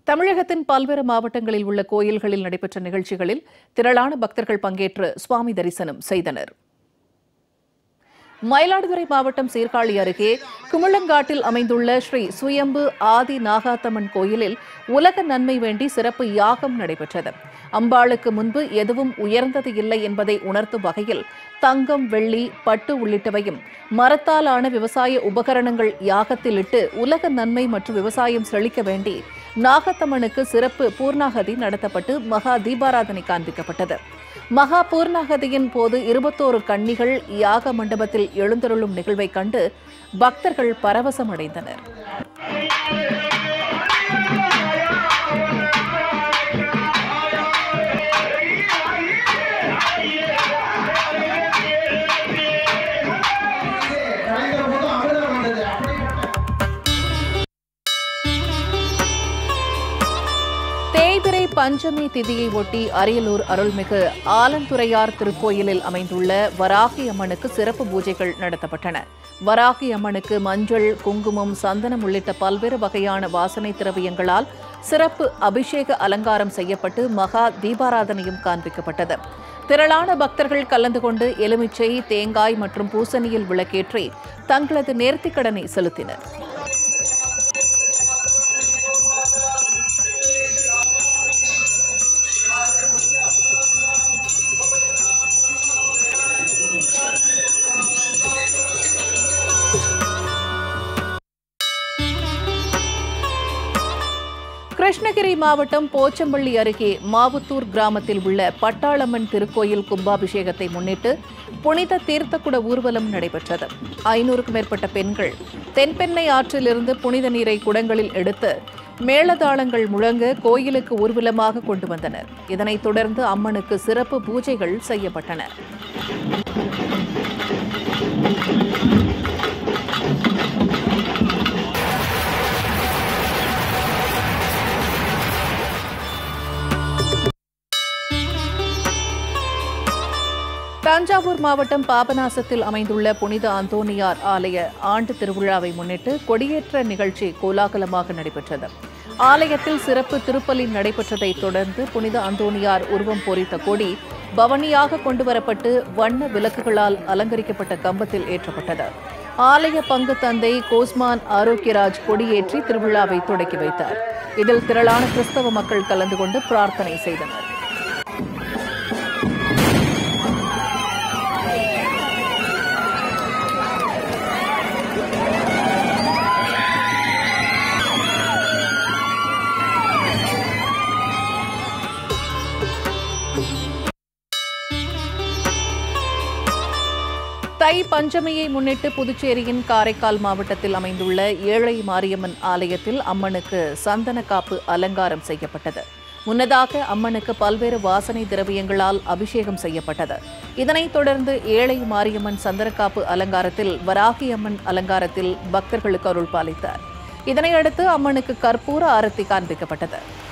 தமிழகத்தின் பல்வேறு மாவட்டங்களில் உள்ள கோயில்களில் நடைபெற்ற நிகழ்ச்சிகளில் திரளான பக்தர்கள் பங்கேற்று சுவாமி தரிசனம் செய்தனர். மயிலாடுதுறை மாவட்டம் சீர்காழி அருகே குமிழங்காட்டில் அமைந்துள்ள ஸ்ரீ சுயம்பு ஆதி நாகாத்தம்மன் கோயிலில் உலக நன்மை வேண்டி சிறப்பு யாகம் நடைபெற்றது. அம்பாளுக்கு முன்பு எதுவும் உயர்ந்தது இல்லை என்பதை உணர்த்தும் வகையில் தங்கம், வெள்ளி, பட்டு உள்ளிட்டவையும் மரத்தாலான விவசாய உபகரணங்கள் யாகத்தில் இட்டு உலக நன்மை மற்றும் விவசாயம் செழிக்க வேண்டி நாகாத்தம்மனுக்கு சிறப்பு பூர்ணாகதி நடத்தப்பட்டு மகா தீபாராதனை காண்பிக்கப்பட்டது. மகா பூர்ணாகதியின் போது 21 கன்னிகள் யாக மண்டபத்தில் எழுந்தருளும் நிகழ்வை கண்டு பக்தர்கள் பரவசமடைந்தனர். தேய்பிறை பஞ்சமி திதியை ஒட்டி அரியலூர் அருள்மிகு ஆலந்துறையார் திருக்கோயிலில் அமைந்துள்ள வராகி அம்மனுக்கு சிறப்பு பூஜைகள் நடத்தப்பட்டன. வராகி அம்மனுக்கு மஞ்சள், குங்குமம், சந்தனம் உள்ளிட்ட பல்வேறு வகையான வாசனை திரவியங்களால் சிறப்பு அபிஷேக அலங்காரம் செய்யப்பட்டு மகா தீபாராதனையும் காண்பிக்கப்பட்டது. திரளான பக்தர்கள் கலந்து கொண்டு எலுமிச்சை, தேங்காய் மற்றும் பூசணியில் விளக்கேற்றி தங்களது நேர்த்திக்கடனை செலுத்தினர். கிருஷ்ணகிரி மாவட்டம் போச்சம்பள்ளி அருகே மாவுத்தூர் கிராமத்தில் உள்ள பட்டாளம்மன் திருக்கோயில் கும்பாபிஷேகத்தை முன்னிட்டு புனித தீர்த்தக்குட ஊர்வலம் நடைபெற்றது. 500க்கும் மேற்பட்ட பெண்கள் தென்பெண்ணை ஆற்றிலிருந்து புனித நீரை குடங்களில் எடுத்து மேளதாளங்கள் முழங்க கோயிலுக்கு ஊர்வலமாக கொண்டு வந்தனர். இதனைத் தொடர்ந்து அம்மனுக்கு சிறப்பு பூஜைகள் செய்யப்பட்டன. தஞ்சாவூர் மாவட்டம் பாபநாசத்தில் அமைந்துள்ள புனித அந்தோணியார் ஆலய ஆண்டு திருவிழாவை முன்னிட்டு கொடியேற்ற நிகழ்ச்சி கோலாகலமாக நடைபெற்றது. ஆலயத்தில் சிறப்பு திருப்பலி நடைபெற்றதைத் தொடர்ந்து புனித அந்தோணியார் உருவம் பொறித்த கொடி பவனியாக கொண்டுவரப்பட்டு வண்ண விளக்குகளால் அலங்கரிக்கப்பட்ட கம்பத்தில் ஏற்றப்பட்டது. ஆலய பங்கு தந்தை கோஸ்மான் ஆரோக்கியராஜ் கொடியேற்றி திருவிழாவை தொடக்கி வைத்தார். இதில் திரளான கிறிஸ்தவ மக்கள் கலந்து கொண்டு பிரார்த்தனை செய்தனர். தை பஞ்சமியை முன்னிட்டு புதுச்சேரியின் காரைக்கால் மாவட்டத்தில் அமைந்துள்ள ஏழை மாரியம்மன் ஆலயத்தில் அம்மனுக்கு சந்தன காப்பு அலங்காரம் செய்யப்பட்டது. முன்னதாக அம்மனுக்கு பல்வேறு வாசனை திரவியங்களால் அபிஷேகம் செய்யப்பட்டது. இதனைத் தொடர்ந்து ஏழை மாரியம்மன் சந்தனக்காப்பு அலங்காரத்தில் வராகி அம்மன் அலங்காரத்தில் பக்தர்களுக்கு அருள் பாலித்தார். இதனையடுத்து அம்மனுக்கு கற்பூர ஆரத்தி காண்பிக்கப்பட்டது.